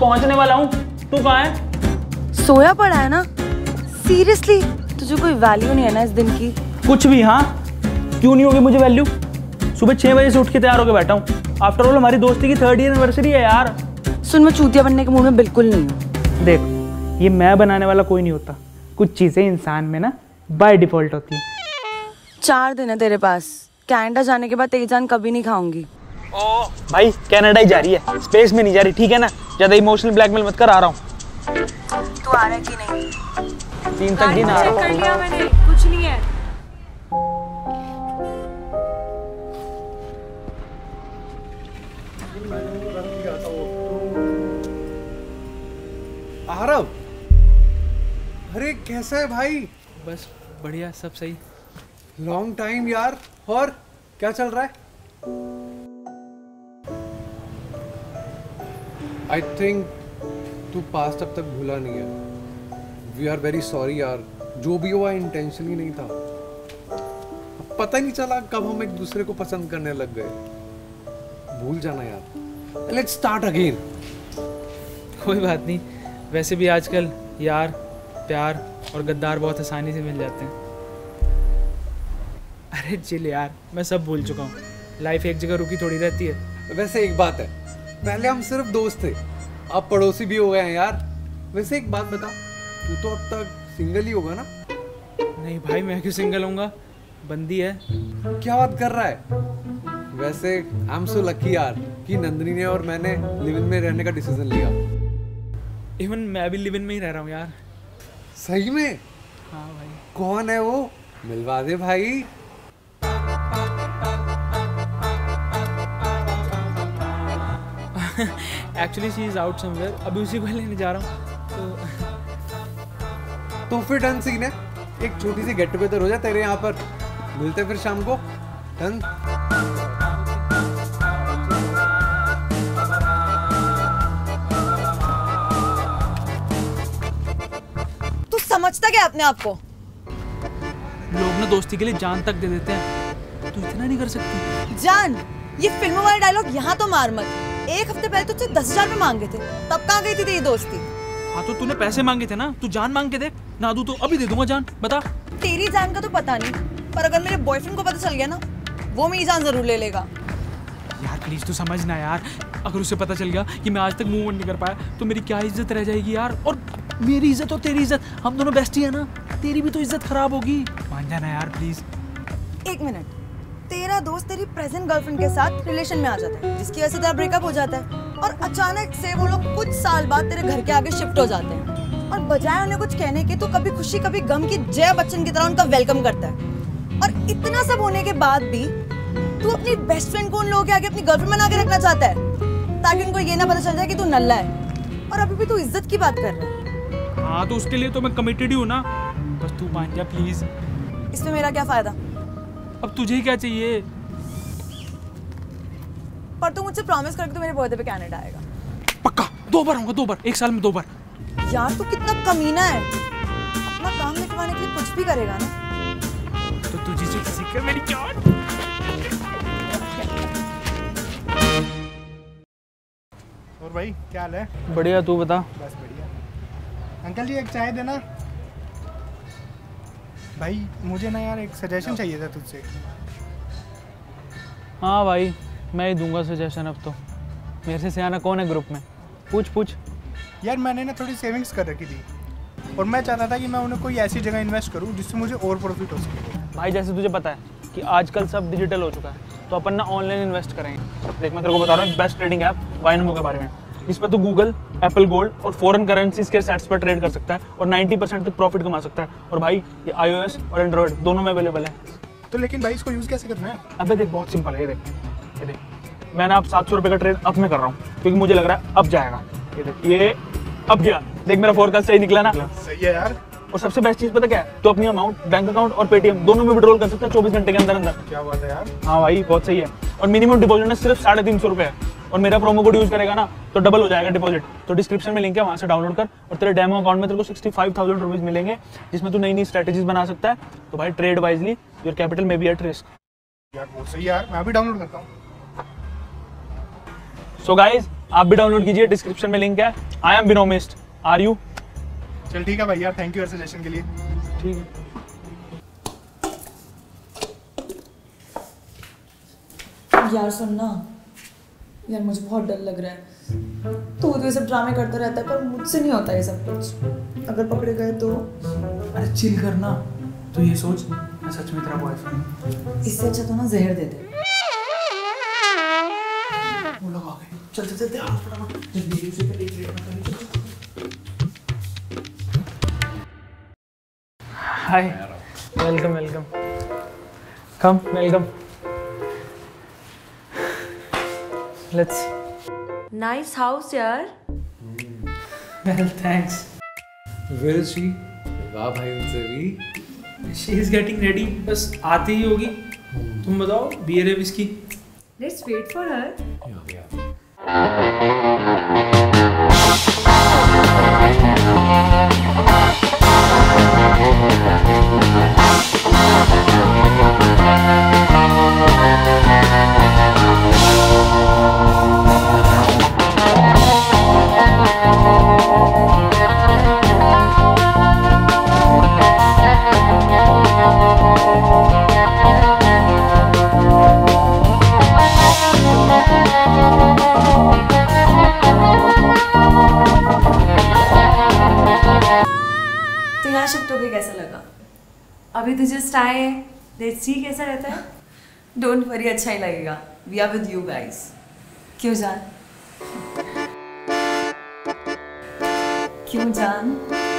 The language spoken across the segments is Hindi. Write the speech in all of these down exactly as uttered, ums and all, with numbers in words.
पहुंचने वाला हूँ। तू कहाँ है? सोया पड़ा है ना? सीरियसली तुझे कोई वैल्यू नहीं है ना इस दिन की? कुछ भी। हाँ, क्यों नहीं होगी मुझे वैल्यू? सुबह छह बजे से उठ के तैयार होकर बैठा हूँ। आफ्टर ऑल हमारी दोस्ती की थर्ड ईयर एनिवर्सरी है यार। सुन, मैं चूतिया बनने के मूड में बिल्कुल नहीं हूँ। देख, ये मैं बनाने वाला कोई नहीं होता। कुछ चीजें इंसान में ना बाय डिफॉल्ट होती है। चार दिन है तेरे पास। कनाडा जाने के बाद तेरी जान कभी नहीं खाऊंगी। ओ भाई, कनाडा ही जा रही है, स्पेस में नहीं जा रही, ठीक है ना? ज्यादा इमोशनल ब्लैकमेल मत कर। आ रहा हूँ। तू आ रहा है कि नहीं? तीन तक दिन आ रहा हूँ। कर लिया मैंने, कुछ नहीं है। आरव, अरे कैसा है भाई? बस बढ़िया, सब सही। लॉन्ग टाइम यार। और क्या चल रहा है? आई थिंक तू पास्ट अब तक भूला नहीं है। वी आर वेरी सॉरी यार, जो भी हुआ इंटेंशनली नहीं था। पता ही नहीं चला कब हम एक दूसरे को पसंद करने लग गए। भूल जाना यार। Let's start again. कोई बात नहीं। वैसे भी आजकल यार, प्यार और गद्दार बहुत आसानी से मिल जाते हैं। अरे चिल यार, मैं सब भूल चुका हूँ। लाइफ एक जगह रुकी थोड़ी रहती है। वैसे एक बात है, पहले हम सिर्फ दोस्त थे, अब पड़ोसी भी हो गए हैं यार। वैसे एक बात बता, तू तो अब तक सिंगल ही होगा ना? नहीं भाई, मैं क्यों सिंगल होऊंगा? बंदी है। क्या बात कर रहा है? वैसे आई एम सो लकी यार कि नंदिनी ने और मैंने लिव इन में रहने का डिसीजन लिया। इवन मैं भी लिव इन में ही रह रहा हूँ यार। सही में? हाँ भाई। कौन है वो? मिलवा दे भाई। Actually she is out somewhere, अभी उसी को लेने जा रहा हूँ। तो तो फिर डन सीन है, एक छोटी सी गेट टुगेदर हो जाए तेरे यहाँ पर। मिलते फिर शाम को। डन। तू समझता क्या अपने आप को? लोग ना दोस्ती के लिए जान तक दे देते हैं, तू इतना नहीं कर सकती? जान? ये फिल्मों वाला डायलॉग यहाँ तो मार मत। एक हफ्ते पहले तुझसे दस हजार रुपए मांगे थे, तब कहाँ गई थी तेरी दोस्ती? हाँ तो तूने पैसे मांगे थे ना, तू जान मांग के देख। ना दूं तो अभी दे दूंगा जान, बता। तेरी जान का तो पता नहीं, पर अगर मेरे बॉयफ्रेंड को पता चल गया ना, वो मेरी जान जरूर ले लेगा। यार प्लीज तू समझना यार, अगर उसे पता चल गया कि मैं आज तक मूव ऑन नहीं कर पाया तो मेरी क्या इज्जत रह जाएगी यार। और मेरी इज्जत और तेरी इज्जत, हम दोनों बेस्टी है ना, तेरी भी तो इज्जत खराब होगी। मान जाना यार प्लीज। एक मिनट, तेरा दोस्त तेरी प्रेजेंट गर्लफ्रेंड के साथ रिलेशन में आ जाता है, जिसकी वजह से तेरा ब्रेकअप हो जाता है, और अचानक से वो लोग कुछ साल बाद तेरे घर के आगे शिफ्ट हो जाते हैं, और बजाय उन्हें कुछ कहने के, तू कभी खुशी कभी गम की जया बच्चन की तरह उनका वेलकम करता है। और इतना सब होने के बाद भी तू अपनी बेस्ट फ्रेंड को उन लोगों के आगे अपनी गर्लफ्रेंड बना के रखना चाहता है, ताकि उनको ये ना पता चल जाए कि तू नल्ला है। और अभी भी तू इज्जत की बात कर रहा है। हाँ तो उसके लिए तो मैं कमिटेड ही हूँ ना, बस तू मान जा प्लीज। इसमें मेरा क्या फायदा? अब तुझे क्या चाहिए? पर तू मुझसे प्रॉमिस कर कि तू मेरे बर्थडे पे कनाडा आएगा। पक्का, दो बार आऊंगा, दो बार, एक साल में दो बार। यार तू कितना कमीना है, अपना काम निकलवाने के लिए कुछ भी करेगा ना। तो तुझे से किसी का मेरी जान। और भाई क्या हाल है? बढ़िया, तू बता। बस बढ़िया। अंकल जी एक चाय देना। भाई मुझे ना यार एक सजेशन चाहिए था तुझसे। हाँ भाई, मैं ही दूंगा सजेशन। अब तो मेरे से सियाना कौन है ग्रुप में? पूछ पूछ। यार मैंने ना थोड़ी सेविंग्स कर रखी थी, और मैं चाहता था कि मैं उन्हें कोई ऐसी जगह इन्वेस्ट करूं जिससे मुझे और प्रॉफिट हो सके। भाई जैसे तुझे पता है कि आजकल सब डिजिटल हो चुका है, तो अपन ना ऑनलाइन इन्वेस्ट करेंगे। देख मैं तेरे को बता रहा हूँ बेस्ट ट्रेडिंग ऐप वाइनमो के बारे में। इस पर तू गूगल, एप्पल गोल्ड और फॉरेन करेंसीज के सेट्स पर ट्रेड कर सकता है और नब्बे परसेंट तक प्रॉफिट कमा सकता है। और भाई ये आईओएस और एंड्रॉइड दोनों में अवेलेबल है। तो लेकिन भाई इसको यूज़ कैसे करना है? अबे देख बहुत सिंपल है, ये देख ये देख मैंने आप सात सौ रुपये का ट्रेड अब में कर रहा हूँ, क्योंकि मुझे लग रहा है अब जाएगा। ये देख ये अब गया, देख मेरा फोरकास्ट सही निकला ना। सही है यार। और सबसे बेस्ट चीज पता क्या है? तो अपनी अमाउंट बैंक अकाउंट और पेटीएम दोनों में विड्रॉल कर सकता है चौबीस घंटे के अंदर अंदर। क्या बात है यार। हाँ भाई बहुत सही है। और मिनिमम डिपॉजिट ना सिर्फ साढ़े तीन सौ रुपए है, और मेरा प्रोमो कोड यूज करेगा ना तो डबल हो जाएगा डिपॉजिट। तो डिस्क्रिप्शन में लिंक है, वहां से डाउनलोड कर, और तेरे डेमो अकाउंट में तेरे को सिक्सटी फाइव थाउजेंड रुपीज मिलेंगे, जिसमें तू नई नई स्ट्रेटेजीज बना सकता है। तो भाई trade wisely, your capital may be at risk. यार बहुत सही यार, मैं भी डाउनलोड करता हूँ। सो गाइज आप भी डाउनलोड कीजिए, डिस्क्रिप्शन में लिंक है। I am Binomist, are you? चल ठीक है भाई यार, थैंक यू सजेशन के लिए। ठीक है। यार सुनना, यार मुझे बहुत डर लग रहा है। तू तो ये सब ड्रामे करता रहता है, पर मुझसे नहीं होता ये सब कुछ। अगर पकड़े गए तो? अरे चिल करना, तो ये सोच मैं सच में तेरा बॉयफ्रेंड। इससे अच्छा तो ना जहर दे दे। वो लोग आ गए, चल चल चल आओ फटाफट, जल्दी उसे पे एक रेट में कर। Hi, welcome welcome, come welcome, let's. Nice house यार। Well thanks. Where is she? वाह भाई, उनसे भी। शी इज गेटिंग रेडी, बस आती ही होगी। तुम बताओ, बियर है whisky? Let's wait for her. तो यहाँ शिफ्ट होके कैसा लगा? अभी तो जस्ट आए हैं, लेट्स सी कैसा रहता है। डोंट वरी, अच्छा ही लगेगा। We are with you guys. क्यों जान? क्यों जान?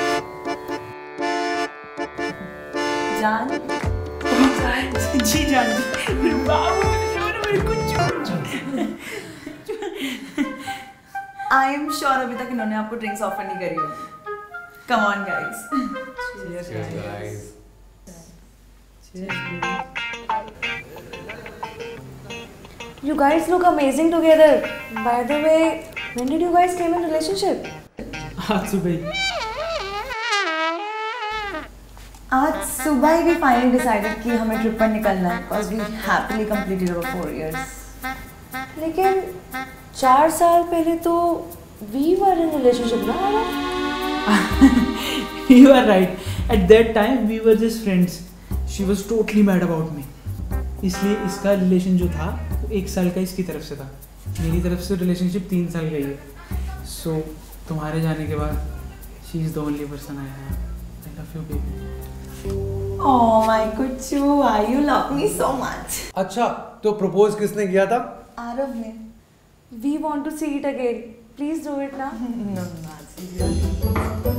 जान? जान? जी जान जी। बाबू मेरे को आई एम श्योर अभी तक इन्होंने आपको ड्रिंक्स ऑफर नहीं करी होगी। Come on guys. You guys look amazing together. By the way, when did you guys came in relationship? आज सुबह ही। आज सुबह ही भी फाइनली डिसाइडेड कि हमें ट्रिप पर निकलना है because we happily completed our four years. लेकिन चार साल पहले तो we were in relationship ना? You are right. At that time we were just friends. She was totally mad about me. इसलिए इसका रिलेशन जो था वो एक साल का इसकी तरफ से था, मेरी तरफ से रिलेशनशिप तीन साल का ही है। सो so, तुम्हारे जाने के बाद she is the only person I have. I love you baby. Oh my Kuchchu, why you love me so much? अच्छा, तो प्रपोज किसने किया था? आरव ने। We want to see it again. Please do it now. No, no,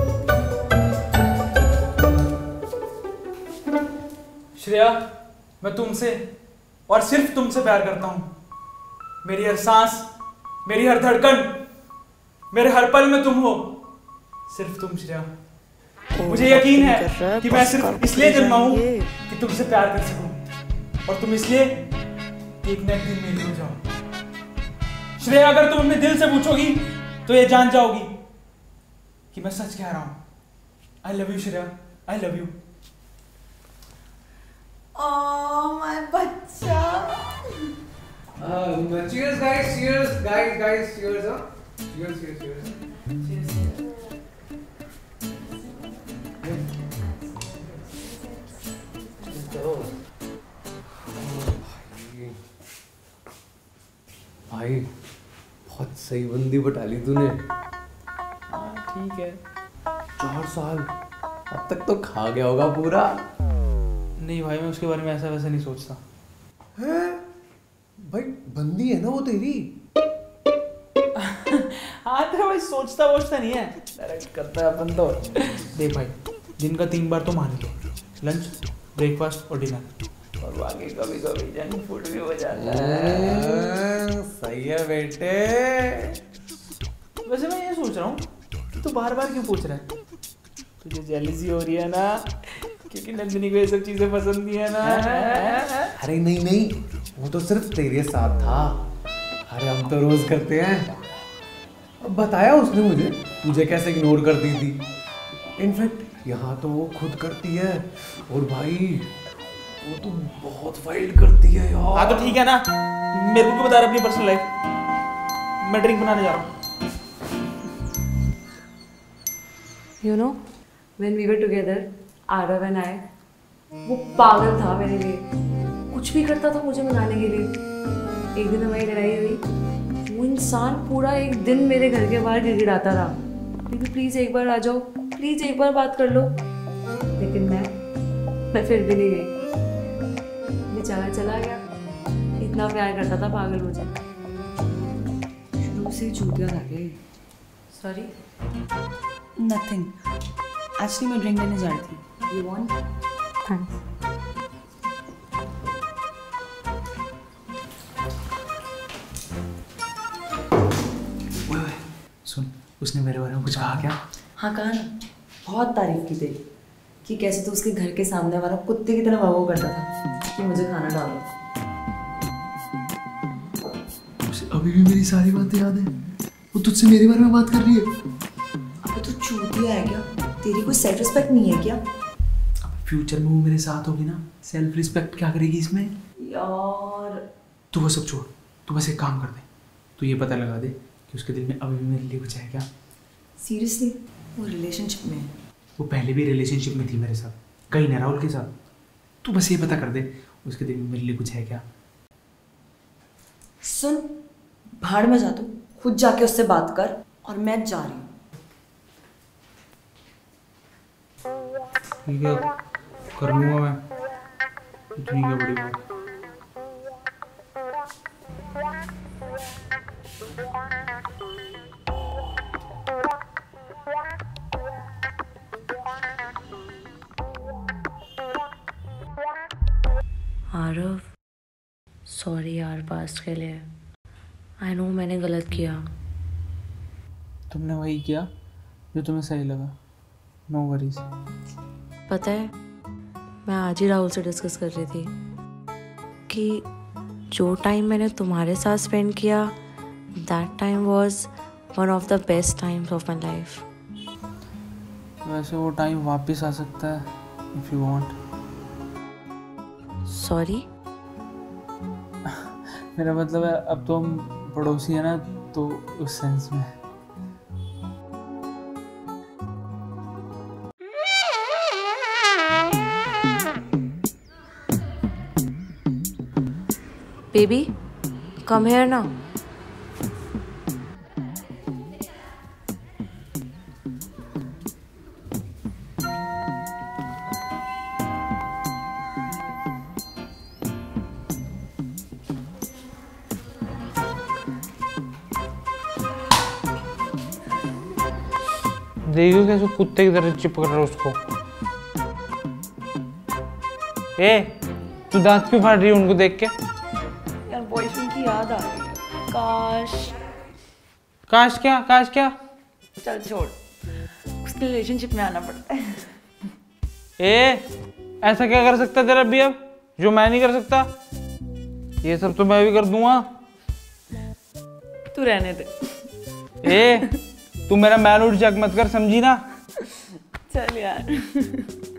Shreya, मैं तुमसे और सिर्फ तुमसे प्यार करता हूँ। मेरी हर सांस, मेरी हर धड़कन, मेरे हर पल में तुम हो। सिर्फ तुम श्रेया। मुझे यकीन है कि मैं सिर्फ इसलिए जन्मा हूँ कि तुमसे प्यार कर सकूं, और तुम इसलिए एक न एक दिन मेरी हो जाओ। श्रेया, अगर तुम अपने दिल से पूछोगी तो ये जान जाओगी कि मैं सच कह रहा हूँ। I love you Shreya, I love you. Oh my बच्चा। Um, cheers, guys. Cheers, guys, guys. Cheers, huh? Cheers, cheers, cheers. भाई, बहुत सही बंदी बटा ली तूने। ठीक है। चार साल अब तक तो खा गया होगा पूरा। नहीं भाई, मैं उसके बारे में ऐसा वैसा नहीं सोचता। है भाई, बंदी है ना वो तेरी। हाँ तो भाई, सोचता वोचता नहीं है, डायरेक्ट करता है अपन तो। देख भाई, दिन का तीन बार तो मान लो, लंच, ब्रेकफास्ट और डिनर, और बाकी कभी कभी जंक फूड भी हो जाता है। सही है बेटे। वैसे मैं ये सोच रहा हूँ कि तू बार बार क्यों पूछ रहा है? तुझे जेलसी हो रही है ना, क्योंकि नंदिनी को ये सब चीजें पसंद नहीं है ना? अरे नहीं नहीं, वो तो सिर्फ तेरे साथ था। अरे हम तो रोज करते हैं। अब बताया उसने मुझे तुझे कैसे इग्नोर करती थी। इनफैक्ट यहाँ तो वो खुद करती है, और भाई वो तो बहुत वाइल्ड करती है यार। हाँ तो ठीक है ना, मेरे को क्यों बता रहा अपनी पर्सनल लाइफ? मैं ड्रिंक बनाने जा रहा हूँ। You know, when we were together, Arav and I, वो पागल था मेरे लिए, कुछ भी करता था मुझे मनाने के लिए। एक दिन हमारी लड़ाई हुई, वो इंसान पूरा एक दिन मेरे घर के बाहर गिड़गिड़ाता रहा, दीदी प्लीज़ एक बार आ जाओ, प्लीज़ एक बार बात कर लो। लेकिन मैं मैं फिर भी नहीं गई। बेचारा चला गया, इतना प्यार करता था पागल मुझे। शुरू से चूतिया था गई। सॉरी। नथिंग, एक्चुअली मैं ड्रिंक लेने जा रही थी। You want? थैंक्स। सुन, उसने मेरे बारे में कुछ कहा क्या? हाँ कहा ना, बहुत तारीफ की तेरी कि कैसे तू उसके घर के सामने वाला कुत्ते की तरह वाव करता था कि मुझे खाना डालो। उसे अभी भी मेरी सारी बातें याद है। वो तुझसे मेरे बारे में बात कर रही है। अबे तू चूतिया है क्या? तेरी कोई सेल्फ रिस्पेक्ट नहीं है क्या? अब फ्यूचर में वो मेरे साथ होगी ना, सेल्फ रिस्पेक्ट क्या करेगी इसमें? यार तू वो सब छोड़, तू बस एक काम कर दे, तू ये पता लगा दे कि उसके दिल में अभी भी मेरे लिए कुछ है क्या। सीरियसली वो रिलेशनशिप में है? वो पहले भी रिलेशनशिप में थी मेरे साथ, कहीं ना राहुल के साथ। तू बस ये पता कर दे उसके दिल में मेरे लिए कुछ है क्या। सुन, भाड़ में जा तू, खुद जाके उससे बात कर, और मैं जा रही हूँ। ठीक है, कर लूँगा मैं, इतनी क्या बड़ी बात। आरव, सॉरी यार पास्ट के लिए। आई नो मैंने गलत किया। तुमने वही किया जो तुम्हें सही लगा, नो वरीज। पता है, मैं आज ही राहुल से डिस्कस कर रही थी कि जो टाइम मैंने तुम्हारे साथ स्पेंड किया, that time was one of the best times of my life. वैसे वो टाइम वापस आ सकता है इफ यू वांट। सॉरी? मेरा मतलब है अब तो हम पड़ोसी है ना, तो उस सेंस में। बेबी कम हियर ना। देखो कैसे कुत्ते की तरह चिपक रहा है उसको। ए, तू दांत क्यों फाड़ रही है उनको देख के? यार बॉयफ्रेंड की याद आ रही है। काश। काश क्या? काश क्या? चल छोड़, उसके रिलेशनशिप में आना पड़ता है। ए, ऐसा क्या कर सकता है तेरा भी अब जो मैं नहीं कर सकता? ये सब तो मैं भी कर दूंगा। तू रहने दे। ए, तू मेरा मैनूड चेक मत कर, समझी ना? चल यार।